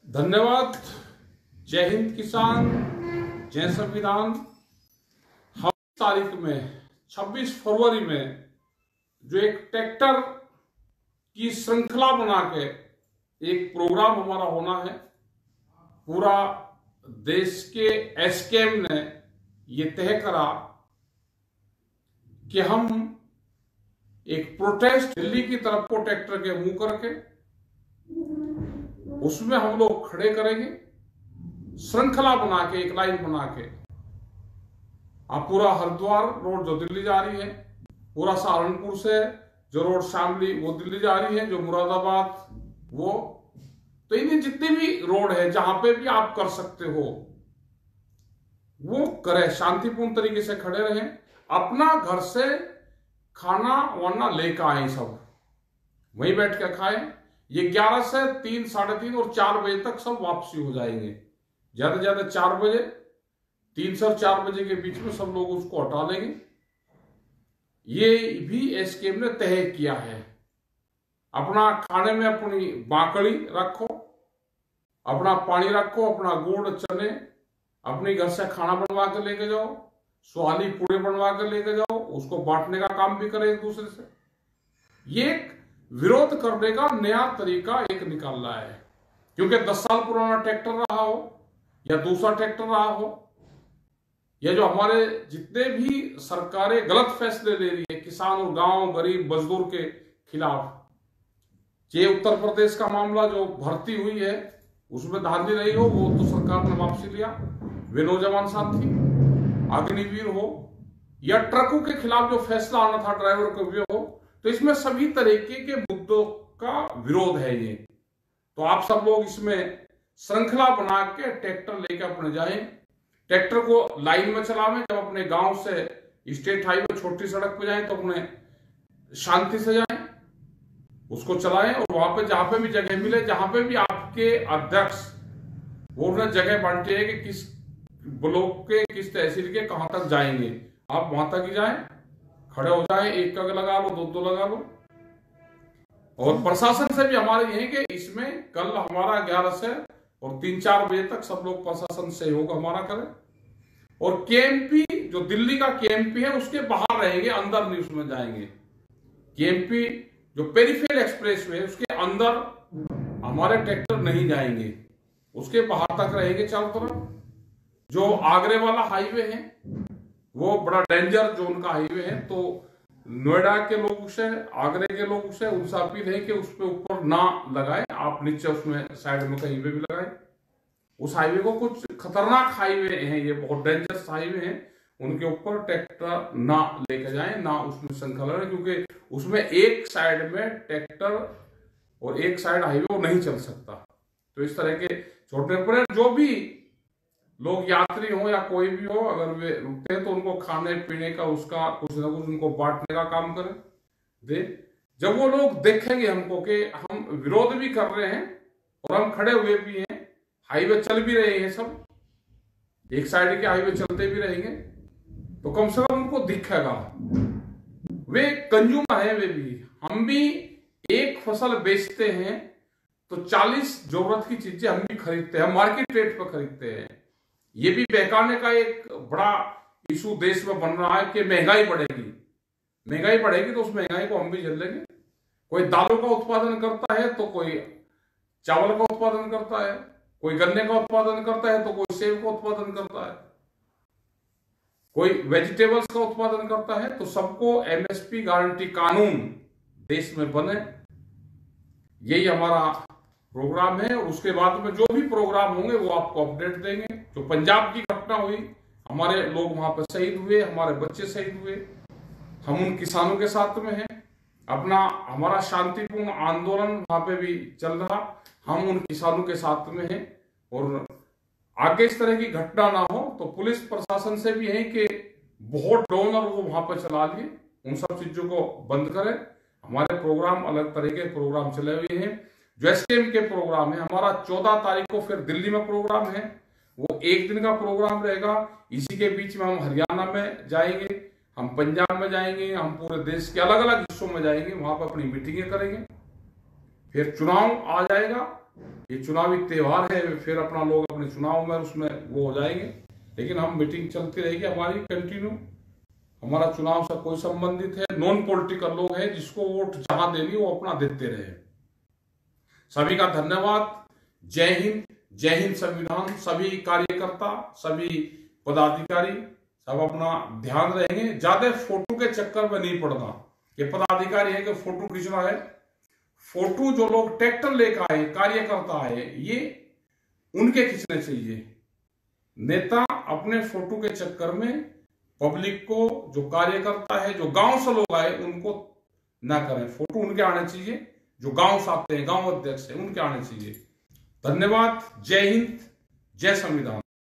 धन्यवाद। जय हिंद किसान, जय संविधान। हम तारीख में 26 फरवरी में जो एक ट्रैक्टर की श्रृंखला बना के एक प्रोग्राम हमारा होना है, पूरा देश के एसकेएम ने ये तय करा कि हम एक प्रोटेस्ट दिल्ली की तरफ को ट्रैक्टर के मुंह करके उसमें हम लोग खड़े करेंगे, श्रृंखला बना के, एक लाइन बना के। आप पूरा हरिद्वार रोड जो दिल्ली जा रही है, पूरा सहारनपुर से जो रोड शामली वो दिल्ली जा रही है, जो मुरादाबाद वो, तो इन्हें जितने भी रोड है जहां पे भी आप कर सकते हो वो करें, शांतिपूर्ण तरीके से खड़े रहें, अपना घर से खाना वाना लेकर आए, सब वहीं बैठ के खाएं। ये 11 से 3, 3:30 और 4 बजे तक सब वापसी हो जाएंगे। ज्यादा से ज्यादा 4 बजे, 3 से और 4 बजे के बीच में सब लोग उसको हटा लेंगे। ये भी एसकेएम ने तय किया है। अपना खाने में अपनी बाकड़ी रखो, अपना पानी रखो, अपना गुड़ चने अपने घर से खाना बनवा के लेके जाओ, सुहाली पूड़े बनवा के लेके जाओ, उसको बांटने का काम भी करें एक दूसरे से। ये विरोध करने का नया तरीका एक निकालना है, क्योंकि 10 साल पुराना ट्रैक्टर रहा हो या दूसरा ट्रैक्टर रहा हो, या जो हमारे जितने भी सरकारें गलत फैसले ले रही है किसान और गांव गरीब मजदूर के खिलाफ, ये उत्तर प्रदेश का मामला जो भर्ती हुई है उसमें धांधली रही हो, वो तो सरकार ने वापसी लिया। वे नौजवान साथी अग्निवीर हो या ट्रकों के खिलाफ जो फैसला आना था ड्राइवर को भी हो, तो इसमें सभी तरीके के मुद्दों का विरोध है ये। तो आप सब लोग इसमें श्रृंखला बना के ट्रैक्टर लेके अपने जाएं, ट्रैक्टर को लाइन में चलावें। जब अपने गांव से स्टेट हाईवे छोटी सड़क पे जाएं तो अपने शांति से जाएं, उसको चलाएं, और वहां पे जहां पे भी जगह मिले, जहां पे भी आपके अध्यक्ष वो उन्हें जगह बांटे है कि किस ब्लॉक के किस तहसील के कहां तक जाएंगे, आप वहां तक ही जाएं, खड़े हो जाएं, एक का लगा लो, दो लगा लो। और प्रशासन से भी हमारे ये है कि इसमें कल हमारा 11 से और 3-4 बजे तक सब लोग प्रशासन सहयोग हमारा करें। और केएमपी जो दिल्ली का केएमपी है उसके बाहर रहेंगे, अंदर नहीं उसमें जाएंगे। केएमपी जो पेरिफेरल एक्सप्रेस वे उसके अंदर हमारे ट्रैक्टर नहीं जाएंगे, उसके बाहर तक रहेंगे चारों तरफ। जो आगरे वाला हाईवे है वो बड़ा डेंजर जोन का हाईवे है, तो नोएडा के लोगों से, आगरे के लोगों से उनसे अपील है कि उस पे ऊपर ना लगाएं, आप नीचे उसमें साइड में कहीं पे भी लगाएं। उस हाईवे को, कुछ खतरनाक हाईवे हैं ये, बहुत डेंजरस हाईवे हैं, उनके ऊपर ट्रैक्टर ना लेके जाएं, ना उसमें श्रृंखला, क्योंकि उसमें एक साइड में ट्रैक्टर और एक साइड हाईवे वो नहीं चल सकता। तो इस तरह के छोटे पर जो भी लोग यात्री हो या कोई भी हो, अगर वे रुकते हैं तो उनको खाने पीने का उसका कुछ ना कुछ उनको बांटने का काम करें दे। जब वो लोग देखेंगे हमको कि हम विरोध भी कर रहे हैं और हम खड़े हुए भी हैं, हाईवे चल भी रहे हैं, सब एक साइड के हाईवे चलते भी रहेंगे, तो कम से कम उनको दिखेगा। वे कंज्यूमर है, वे भी, हम भी एक फसल बेचते हैं तो 40 जरूरत की चीजें हम भी खरीदते हैं, मार्केट रेट पर खरीदते हैं। ये भी बहकाने का एक बड़ा इशू देश में बन रहा है कि महंगाई बढ़ेगी, महंगाई बढ़ेगी तो उस महंगाई को हम भी झेल लेंगे। कोई दालों का उत्पादन करता है तो कोई चावल का उत्पादन करता है, कोई गन्ने का उत्पादन करता है तो कोई सेब का उत्पादन करता है, कोई वेजिटेबल्स का उत्पादन करता है। तो सबको एमएसपी गारंटी कानून देश में बने, यही हमारा प्रोग्राम है। उसके बाद में जो भी प्रोग्राम होंगे वो आपको अपडेट देंगे। जो पंजाब की घटना हुई, हमारे लोग वहां पर शहीद हुए, हमारे बच्चे शहीद हुए, हम उन किसानों के साथ में हैं। अपना हमारा शांतिपूर्ण आंदोलन वहां पे भी चल रहा, हम उन किसानों के साथ में हैं। और आगे इस तरह की घटना ना हो तो पुलिस प्रशासन से भी है कि बहुत डोनर वो वहां पर चला लिए, उन सब चीजों को बंद करें। हमारे प्रोग्राम अलग तरह के प्रोग्राम चले हुए हैं। जो एसकेएम के प्रोग्राम है, हमारा 14 तारीख को फिर दिल्ली में प्रोग्राम है, वो एक दिन का प्रोग्राम रहेगा। इसी के बीच में हम हरियाणा में जाएंगे, हम पंजाब में जाएंगे, हम पूरे देश के अलग अलग हिस्सों में जाएंगे, वहां पर अपनी मीटिंगें करेंगे। फिर चुनाव आ जाएगा, ये चुनावी त्योहार है, फिर अपना लोग अपने चुनाव में उसमें वो हो जाएंगे, लेकिन हम मीटिंग चलती रहेगी हमारी कंटिन्यू। हमारा चुनाव से कोई संबंधित है, नॉन पॉलिटिकल लोग हैं, जिसको वोट जहां देनी वो अपना देते रहे। सभी का धन्यवाद। जय हिंद, जय हिंद संविधान। सभी कार्यकर्ता, सभी पदाधिकारी सब अपना ध्यान रहेंगे, ज्यादा फोटो के चक्कर में नहीं पड़ना। ये पदाधिकारी है कि फोटो खींचना है, फोटो जो लोग ट्रैक्टर लेकर आए, कार्यकर्ता आए, ये उनके खींचने चाहिए। नेता अपने फोटो के चक्कर में पब्लिक को, जो कार्यकर्ता है, जो गांव से लोग आए, उनको ना करें। फोटो उनके आने चाहिए जो गांव से आते हैं, गांव अध्यक्ष है, उनके आने चाहिए। धन्यवाद। जय हिंद, जय संविधान।